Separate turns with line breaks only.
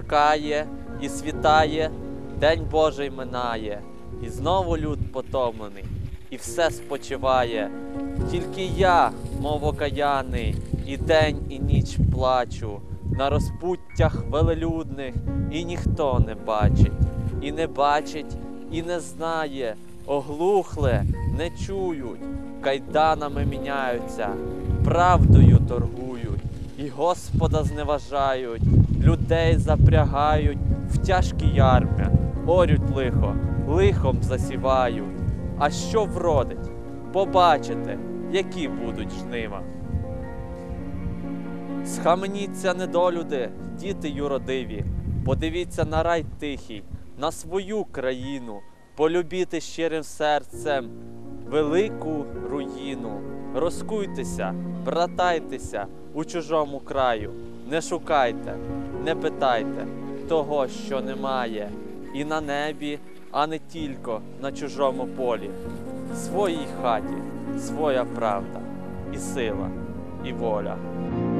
змеркає і світає, День Божий минає, і знову люд потомлений, і все спочиває. Тільки я, мов окаяний, і день, і ніч плачу на розпуттях велелюдних, і ніхто не бачить, і не знає, оглухле, не чують, кайданами міняються, правдою торгують, і Господа зневажають, людей запрягають в тяжкі ярмя, орють лихо, лихом засівають. А що вродить? Побачите, які будуть жнива. Схаменіться, недолюди, діти юродиві, подивіться на рай тихий, на свою країну, полюбіти щирим серцем велику руїну. Розкуйтеся, братайтеся у чужому краю, не шукайте, не питайте того, що немає, і на небі, а не тільки на чужому полі. В своїй хаті своя правда, і сила, і воля.